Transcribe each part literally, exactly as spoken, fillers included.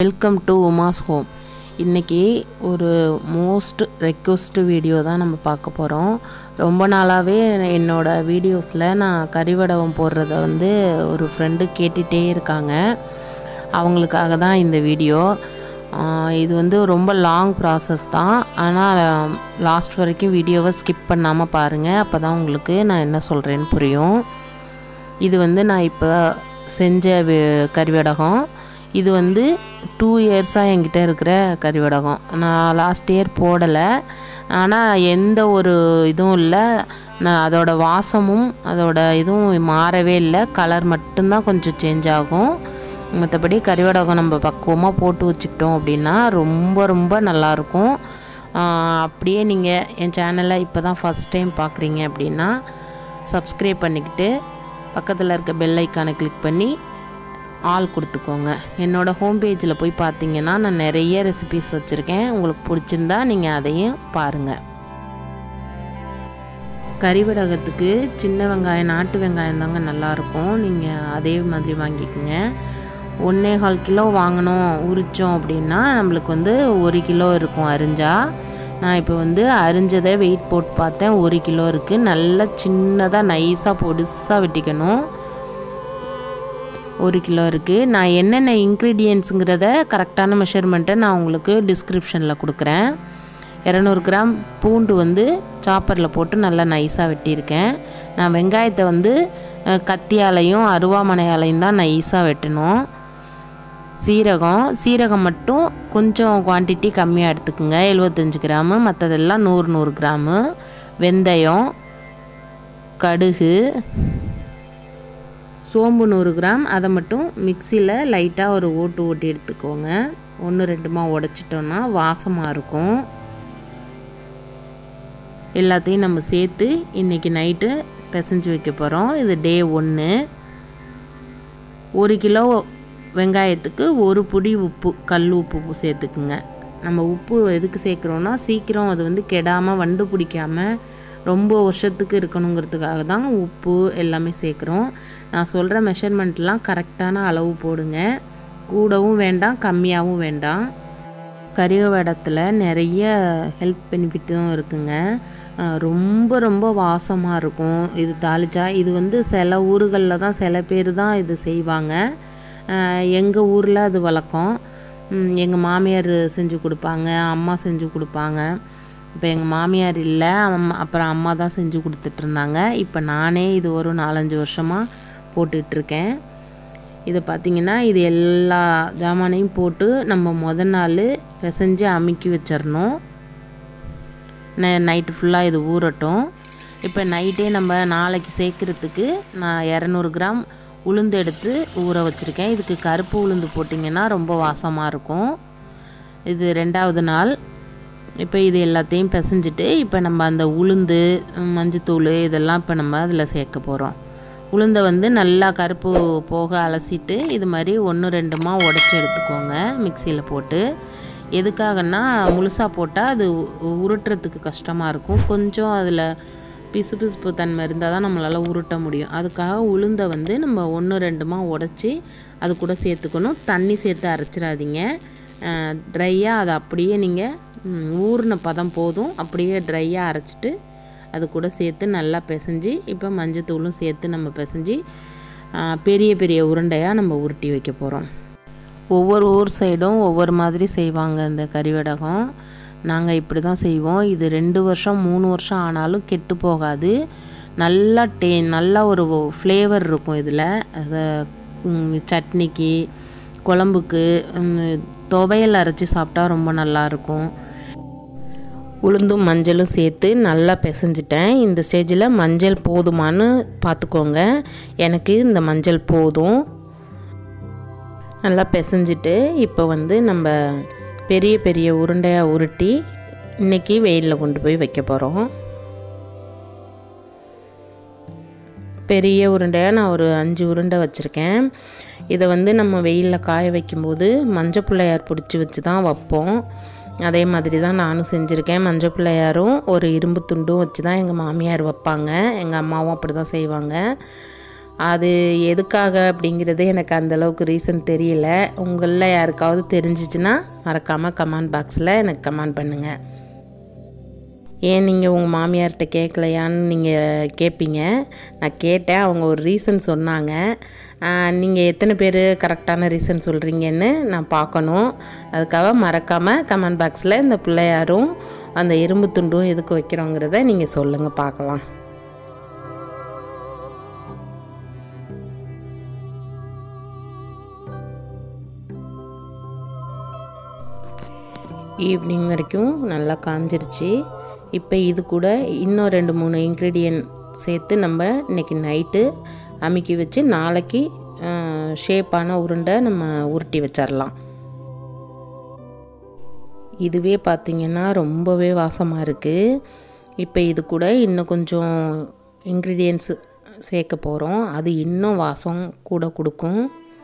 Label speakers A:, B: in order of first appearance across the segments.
A: Welcome to Uma's home. இன்றைக்கி ஒரு most request video தான் நம்ம பார்க்க போகிறோம். ரொம்ப நாளாகவே என்னோடய வீடியோஸில் நான் கறிவடகம் போடுறத வந்து ஒரு ஃப்ரெண்டு கேட்டுகிட்டே இருக்காங்க. அவங்களுக்காக தான் இந்த வீடியோ. இது வந்து ரொம்ப லாங் ப்ராசஸ் தான், ஆனால் லாஸ்ட் வரைக்கும் வீடியோவை ஸ்கிப் பண்ணாமல் பாருங்கள். அப்போ தான் உங்களுக்கு நான் என்ன சொல்கிறேன்னு புரியும். இது வந்து நான் இப்போ செஞ்ச கறிவடகம். இது வந்து டூ இயர்ஸாக என்கிட்ட இருக்கிற கறிவடகம். நான் லாஸ்ட் இயர் போடலை, ஆனால் எந்த ஒரு இதுவும் இல்லை. நான் அதோட வாசமும் அதோட இதுவும் மாறவே இல்லை. கலர் மட்டும்தான் கொஞ்சம் சேஞ்ச் ஆகும். மற்றபடி கறிவடகம் நம்ம பக்குவமாக போட்டு வச்சுக்கிட்டோம் அப்படின்னா ரொம்ப ரொம்ப நல்லாயிருக்கும். அப்படியே நீங்கள் என் சேனலை இப்போ தான் ஃபஸ்ட் டைம் பார்க்குறீங்க அப்படின்னா சப்ஸ்கிரைப் பண்ணிக்கிட்டு பக்கத்தில் இருக்க பெல் ஐக்கானை கிளிக் பண்ணி ஆல் கொடுத்துக்கோங்க. என்னோடய ஹோம் பேஜில் போய் பார்த்தீங்கன்னா நான் நிறைய ரெசிபீஸ் வச்சுருக்கேன். உங்களுக்கு பிடிச்சிருந்தா நீங்கள் அதையும் பாருங்கள். கறிவடகத்துக்கு சின்ன வெங்காயம், நாட்டு வெங்காயம் தாங்க நல்லாயிருக்கும். நீங்கள் அதே மாதிரி வாங்கிக்கோங்க. ஒன்றே கால் கிலோ வாங்கினோம் உரித்தோம் அப்படின்னா நம்மளுக்கு வந்து ஒரு கிலோ இருக்கும் அரிஞ்சா. நான் இப்போ வந்து அரிஞ்சதை வெயிட் போட்டு பார்த்தேன், ஒரு கிலோ இருக்குது. நல்லா சின்னதாக நைஸாக பொடிசாக வெட்டிக்கணும். ஒரு கிலோ இருக்குது. நான் என்னென்ன இன்க்ரீடியன்ஸுங்கிறத கரெக்டான மெஷர்மெண்ட்டை நான் உங்களுக்கு டிஸ்கிரிப்ஷனில் கொடுக்குறேன். இரநூறு கிராம் பூண்டு வந்து சாப்பரில் போட்டு நல்லா நைஸாக வெட்டியிருக்கேன். நான் வெங்காயத்தை வந்து கத்தியாலையும் அருவாமனையாலையும் தான் நைஸாக வெட்டணும். சீரகம் சீரகம் மட்டும் கொஞ்சம் குவான்டிட்டி கம்மியாக எடுத்துக்கோங்க, எழுபத்தஞ்சி கிராமு. மற்றதெல்லாம் நூறு நூறு கிராமு. வெந்தயம், கடுகு, சோம்பு நூறு கிராம். அதை மட்டும் மிக்சியில் லைட்டாக ஒரு ஓட்டு ஓட்டி எடுத்துக்கோங்க. ஒன்று ரெண்டுமா உடச்சிட்டோன்னா வாசமாக இருக்கும். எல்லாத்தையும் நம்ம சேர்த்து இன்றைக்கி நைட்டு பிசைஞ்சு வைக்க போகிறோம். இது டே ஒன்று. ஒரு கிலோ வெங்காயத்துக்கு ஒரு புடி உப்பு, கல் உப்பு சேர்த்துக்குங்க. நம்ம உப்பு எதுக்கு சேர்க்குறோன்னா சீக்கிரம் அது வந்து கெடாமல் வண்டு பிடிக்காமல் ரொம்ப வருஷத்துக்கு இருக்கணுங்கிறதுக்காக தான் உப்பு எல்லாமே சேர்க்குறோம். நான் சொல்கிற மெஷர்மெண்ட்லாம் கரெக்டான அளவு போடுங்க. கூடவும் வேண்டாம், கம்மியாகவும் வேண்டாம். கறிவடத்தில் நிறைய ஹெல்த் பெனிஃபிட்டும் இருக்குங்க. ரொம்ப ரொம்ப வாசமாக இருக்கும் இது தாளிச்சா. இது வந்து சில ஊர்களில் தான் சில பேர் தான் இது செய்வாங்க. எங்கள் ஊரில் அது வழக்கம். எங்கள் மாமியார் செஞ்சு கொடுப்பாங்க, அம்மா செஞ்சு கொடுப்பாங்க. இப்போ எங்கள் மாமியார் இல்லை, அம்மா அப்புறம் அம்மா தான் செஞ்சு கொடுத்துட்ருந்தாங்க. இப்போ நானே இது ஒரு நாலஞ்சு வருஷமாக போட்டுட்ருக்கேன். இதை பார்த்திங்கன்னா இது எல்லா ஜாமானையும் போட்டு நம்ம முத நாள் பிசைஞ்சு அமுக்கி வச்சிடணும். நை நைட்டு ஃபுல்லாக இது ஊறட்டும். இப்போ நைட்டே நம்ம நாளைக்கு சேர்க்குறதுக்கு நான் இரநூறு கிராம் உளுந்து எடுத்து ஊற வச்சுருக்கேன். இதுக்கு கருப்பு உளுந்து போட்டிங்கன்னா ரொம்ப வாசமாக இருக்கும். இது ரெண்டாவது நாள். இப்போ இது எல்லாத்தையும் பிசைஞ்சிட்டு இப்போ நம்ம அந்த உளுந்து, மஞ்சத்தூள் இதெல்லாம் இப்போ நம்ம அதில் சேர்க்க போகிறோம். உளுந்தை வந்து நல்லா கருப்பு போக அலசிட்டு இது மாதிரி ஒன்று ரெண்டுமா உடச்சி எடுத்துக்கோங்க மிக்சியில் போட்டு. எதுக்காகன்னா முழுசாக போட்டால் அது உருட்டுறதுக்கு கஷ்டமாக இருக்கும். கொஞ்சம் அதில் பிசு பிசுப்பு தன்மை இருந்தால் தான் நம்மளால் உருட்ட முடியும். அதுக்காக உளுந்தை வந்து நம்ம ஒன்று ரெண்டுமா உடச்சி அது கூட சேர்த்துக்கணும். தண்ணி சேர்த்து அரைச்சிடாதீங்க. ட்ரையாக அதை அப்படியே நீங்கள் ஊறின பதம் போதும், அப்படியே ட்ரையாக அரைச்சிட்டு அது கூட சேர்த்து நல்லா பிசைஞ்சு இப்போ மஞ்சத்தூளும் சேர்த்து நம்ம பிசைஞ்சு பெரிய பெரிய உருண்டையாக நம்ம உருட்டி வைக்க போகிறோம். ஒவ்வொரு ஊர் சைடும் ஒவ்வொரு மாதிரி செய்வாங்க இந்த கறிவடகம். நாங்கள் இப்படி தான் செய்வோம். இது ரெண்டு வருஷம் மூணு வருஷம் ஆனாலும் கெட்டு போகாது. நல்லா டே நல்லா ஒரு ஃப்ளேவர் இருக்கும் இதில். அதை சட்னிக்கு, குழம்புக்கு, துவையல் அரைச்சி சாப்பிட்டா ரொம்ப நல்லாயிருக்கும். உளுந்தும் மஞ்சளும் சேர்த்து நல்லா பிசைஞ்சிட்டேன். இந்த ஸ்டேஜில் மஞ்சள் போதுமானு பார்த்துக்கோங்க. எனக்கு இந்த மஞ்சள் போதும். நல்லா பிசைஞ்சிட்டு இப்போ வந்து நம்ம பெரிய பெரிய உருண்டையாக உருட்டி இன்றைக்கி வெயிலில் கொண்டு போய் வைக்க போகிறோம். பெரிய உருண்டையாக நான் ஒரு அஞ்சு உருண்டை வச்சுருக்கேன். இதை வந்து நம்ம வெயிலில் காய வைக்கும்போது மஞ்சள் பிள்ளையார் பிடிச்சி வச்சு தான் வைப்போம். அதே மாதிரி தான் நானும் செஞ்சுருக்கேன். மஞ்சள் பிள்ளையாரும் ஒரு இரும்பு துண்டும் வச்சு தான் எங்கள் மாமியார் வைப்பாங்க. எங்கள் அம்மாவும் அப்படி தான் செய்வாங்க. அது எதுக்காக அப்படிங்கிறது எனக்கு அந்தளவுக்கு ரீசன் தெரியல. உங்களில் யாருக்காவது தெரிஞ்சிச்சுன்னா மறக்காமல் கமெண்ட் பாக்ஸில் எனக்கு கமெண்ட் பண்ணுங்கள். ஏன் நீங்கள் உங்கள் மாமியார்கிட்ட கேட்கலையான்னு நீங்கள் கேட்பீங்க. நான் கேட்டேன், அவங்க ஒரு ரீசன் சொன்னாங்க. நீங்கள் எத்தனை பேர் கரெக்டான ரீசன் சொல்கிறீங்கன்னு நான் பார்க்கணும். அதுக்காக மறக்காமல் கமெண்ட் பாக்ஸில் இந்த பிள்ளையாரும் அந்த இரும்பு துண்டும் எதுக்கு வைக்கிறோங்கிறத நீங்கள் சொல்லுங்கள், பார்க்கலாம். ஈவினிங் வரைக்கும் நல்லா காஞ்சிருச்சு. இப்போ இது கூட இன்னும் ரெண்டு மூணு இன்க்ரீடியன்ட் சேர்த்து நம்ம இன்றைக்கி நைட்டு அமுக்கி வச்சு நாளைக்கு ஷேப்பான உருண்டை நம்ம உருட்டி வச்சிடலாம். இதுவே பார்த்திங்கன்னா ரொம்பவே வாசமாக இருக்குது. இப்போ இது கூட இன்னும் கொஞ்சம் இன்க்ரீடியன்ட்ஸு சேர்க்க போகிறோம். அது இன்னும் வாசம் கூட கொடுக்கும்.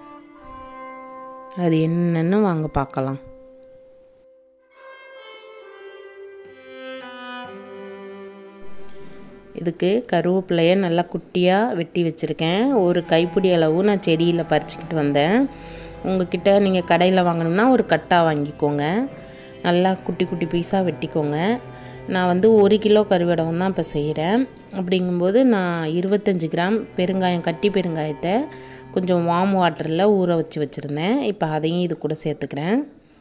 A: அது என்னென்னு வாங்க பார்க்கலாம். இதுக்கு கருவேப்பிலையை நல்லா குட்டியாக வெட்டி வச்சுருக்கேன். ஒரு கைப்பிடி அளவு நான் செடியில் பறிச்சுக்கிட்டு வந்தேன். உங்கள்கிட்ட நீங்கள் கடையில் வாங்கணும்னா ஒரு கட்டாக வாங்கிக்கோங்க. நல்லா குட்டி குட்டி பீஸாக வெட்டிக்கோங்க. நான் வந்து ஒரு கிலோ கருவேடகம் தான் இப்போ செய்கிறேன். அப்படிங்கும்போது நான் இருபத்தஞ்சி கிராம் பெருங்காயம், கட்டி பெருங்காயத்தை கொஞ்சம் வார்ம் வாட்டரில் ஊற வச்சு வச்சுருந்தேன். இப்போ அதையும் இது கூட சேர்த்துக்கிறேன்.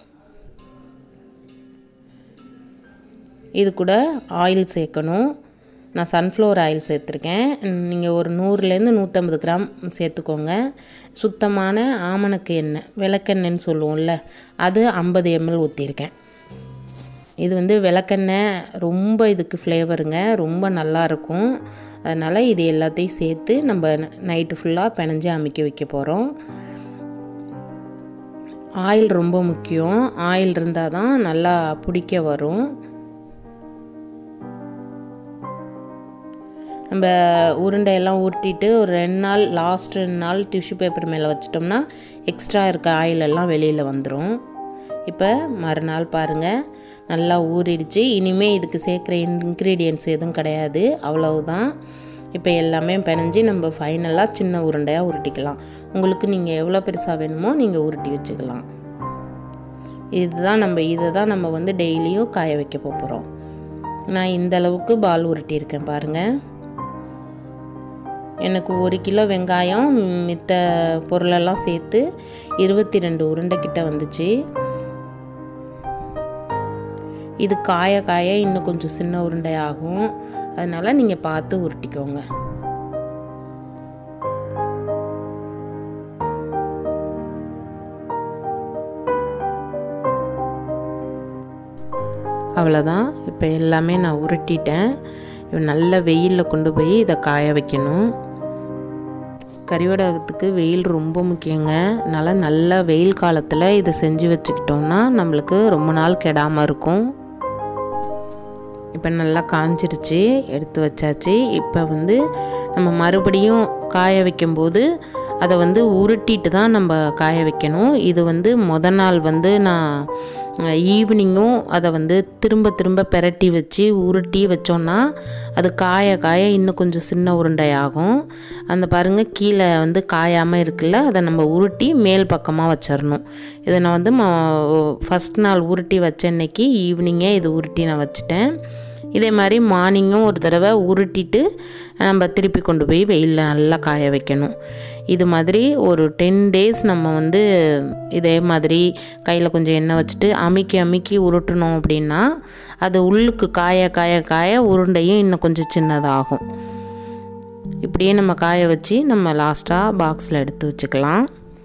A: இது கூட ஆயில் சேர்க்கணும். நான் சன்ஃப்ளவர் ஆயில் சேர்த்துருக்கேன். நீங்கள் ஒரு நூறுலேருந்து நூற்றம்பது கிராம் சேர்த்துக்கோங்க. சுத்தமான ஆமணக்கு எண்ணெய், விளக்கெண்ணெய்ன்னு சொல்லுவோம்ல, அது ஐம்பது எம்எல் ஊற்றிருக்கேன். இது வந்து விளக்கெண்ணெய் ரொம்ப இதுக்கு ஃப்ளேவருங்க, ரொம்ப நல்லாயிருக்கும். அதனால் இது எல்லாத்தையும் சேர்த்து நம்ம நைட்டு ஃபுல்லாக பிணைஞ்சு அமுக்கி வைக்க போகிறோம். ஆயில் ரொம்ப முக்கியம். ஆயில் இருந்தால் தான் நல்லா பிடிக்க வரும். நம்ம உருண்டையெல்லாம் உருட்டிட்டு ஒரு ரெண்டு நாள் லாஸ்ட் ரெண்டு நாள் டிஷ்யூ பேப்பர் மேலே வச்சிட்டோம்னா எக்ஸ்ட்ரா இருக்க ஆயிலெல்லாம் வெளியில் வந்துடும். இப்போ மறுநாள் பாருங்கள் நல்லா ஊறிடுச்சு. இனிமேல் இதுக்கு சேர்க்குற இன்க்ரீடியன்ட்ஸ் எதுவும் கிடையாது, அவ்வளவுதான். இப்போ எல்லாமே பிணைஞ்சி நம்ம ஃபைனலாக சின்ன உருண்டையாக உருட்டிக்கலாம். உங்களுக்கு நீங்கள் எவ்வளோ பெருசாக வேணுமோ நீங்கள் உருட்டி வச்சுக்கலாம். இதுதான் நம்ம இதை தான் நம்ம வந்து டெய்லியும் காய வைக்க போகிறோம். நான் இந்த அளவுக்கு பால் உருட்டியிருக்கேன் பாருங்கள். எனக்கு ஒரு கிலோ வெங்காயம் மித்த பொருளெல்லாம் சேர்த்து இருபத்தி ரெண்டு உருண்டை கிட்ட வந்துச்சு. இது காய காய இன்னும் கொஞ்சம் சின்ன உருண்டை ஆகும். அதனால் நீங்கள் பார்த்து உருட்டிக்கோங்க. அவ்வளோதான். இப்போ எல்லாமே நான் உருட்டிட்டேன். நல்ல வெயிலில் கொண்டு போய் இதை காய வைக்கணும். கறிவடகத்துக்கு வெயில் ரொம்ப முக்கியங்க. அதனால் நல்ல வெயில் காலத்தில் இதை செஞ்சு வச்சுக்கிட்டோம்னா நம்மளுக்கு ரொம்ப நாள் கெடாமல் இருக்கும். இப்போ நல்லா காஞ்சிருச்சு, எடுத்து வச்சாச்சு. இப்போ வந்து நம்ம மறுபடியும் காய வைக்கும்போது அதை வந்து உருட்டிட்டு தான் நம்ம காய வைக்கணும். இது வந்து முத நாள் வந்து நான் ஈவினிங்கும் அதை வந்து திரும்ப திரும்ப பெரட்டி வச்சு உருட்டி வச்சோன்னா அது காய காய இன்னும் கொஞ்சம் சின்ன உருண்டையாகும். அந்த பாருங்கள் கீழே வந்து காயாமல் இருக்குல்ல, அதை நம்ம உருட்டி மேல் பக்கமாக வச்சிடணும். இதை நான் வந்து ஃபஸ்ட் நாள் உருட்டி வச்ச அன்னைக்கு ஈவினிங்கே இது உருட்டி நான் வச்சுட்டேன். இதே மாதிரி மார்னிங்கும் ஒரு தடவை உருட்டிட்டு நம்ம திருப்பி கொண்டு போய் வெயிலில் நல்லா காய வைக்கணும். இது மாதிரி ஒரு டென் டேஸ் நம்ம வந்து இதே மாதிரி கையில் கொஞ்சம் எண்ணெய் வச்சுட்டு அமுக்கி அமுக்கி உருட்டணும். அப்படின்னா அது உள்ளுக்கு காய காய காய உருண்டையும் இன்னும் கொஞ்சம் சின்னதாகும். இப்படியே நம்ம காய வச்சு நம்ம லாஸ்ட்டாக பாக்ஸில் எடுத்து வச்சுக்கலாம்.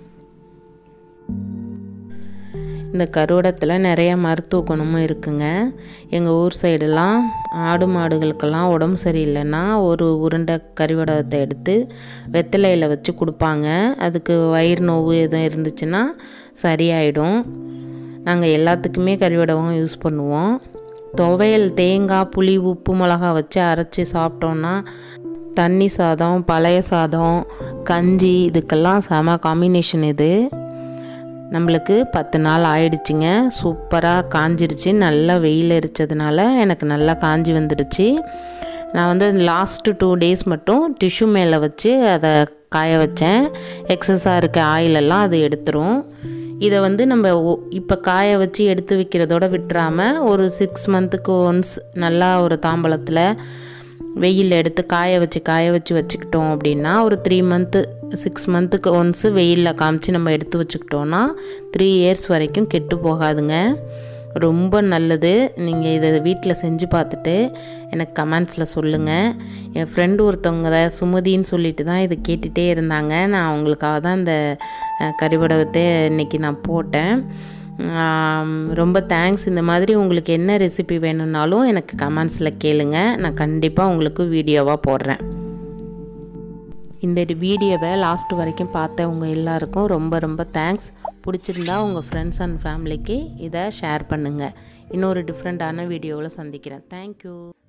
A: இந்த கருவடத்தில் நிறைய மருத்துவ குணமும் இருக்குங்க. எங்கள் ஊர் சைடெல்லாம் ஆடு மாடுகளுக்கெல்லாம் உடம்பு சரியில்லைன்னா ஒரு உருண்டை கறிவடகத்தை எடுத்து வெத்தலையில் வச்சு கொடுப்பாங்க. அதுக்கு வயிறு நோவு எதுவும் இருந்துச்சுன்னா சரியாயிடும். நாங்கள் எல்லாத்துக்குமே கறிவடகம் யூஸ் பண்ணுவோம். துவையல், தேங்காய், புளி, உப்பு, மிளகா வச்சு அரைச்சி சாப்பிட்டோன்னா தண்ணி சாதம், பழைய சாதம், கஞ்சி இதுக்கெல்லாம் செம காம்பினேஷன். இது நம்மளுக்கு பத்து நாள் ஆயிடுச்சுங்க. சூப்பராக காஞ்சிருச்சு. நல்லா வெயில் எரிச்சதுனால எனக்கு நல்லா காஞ்சி வந்துடுச்சு. நான் வந்து லாஸ்ட்டு டூ டேஸ் மட்டும் டிஷ்யூ மேலே வச்சு அதை காய வச்சேன். எக்ஸஸாக இருக்க ஆயிலெல்லாம் அது எடுத்துரும். இதை வந்து நம்ம இப்போ காய வச்சு எடுத்து வைக்கிறதோட விட்டுறாமல் ஒரு சிக்ஸ் மந்த்துக்கு ஒன்ஸ் நல்லா ஒரு தாம்பலத்தில் வெயிலில் எடுத்து காய வச்சு காய வச்சு வச்சுக்கிட்டோம் அப்படின்னா ஒரு த்ரீ மந்த்து சிக்ஸ் மந்த்துக்கு ஒன்ஸு வெயிலில் காமிச்சு நம்ம எடுத்து வச்சுக்கிட்டோன்னா த்ரீ இயர்ஸ் வரைக்கும் கெட்டு போகாதுங்க. ரொம்ப நல்லது. நீங்கள் இதை வீட்டில் செஞ்சு பார்த்துட்டு எனக்கு கமெண்ட்ஸில் சொல்லுங்கள். என் ஃப்ரெண்டு ஒருத்தவங்க தான் சுமதின்னு சொல்லிட்டு தான் இதை கேட்டுகிட்டே இருந்தாங்க. நான் அவங்களுக்காக தான் இந்த கறிவடகத்தை இன்றைக்கி நான் போட்டேன். ரொம்ப தேங்க்ஸ். இந்த மாதிரி உங்களுக்கு என்ன ரெசிபி வேணும்னாலும் எனக்கு கமெண்ட்ஸில் கேளுங்க. நான் கண்டிப்பாக உங்களுக்கு வீடியோவாக போடுறேன். இந்த வீடியோவை லாஸ்ட் வரைக்கும் பார்த்தவங்க எல்லாருக்கும் ரொம்ப ரொம்ப தேங்க்ஸ். பிடிச்சிருந்தா உங்கள் ஃப்ரெண்ட்ஸ் அண்ட் ஃபேமிலிக்கு இதை ஷேர் பண்ணுங்கள். இன்னொரு டிஃப்ரெண்ட்டான வீடியோவில் சந்திக்கிறேன். தேங்க்யூ.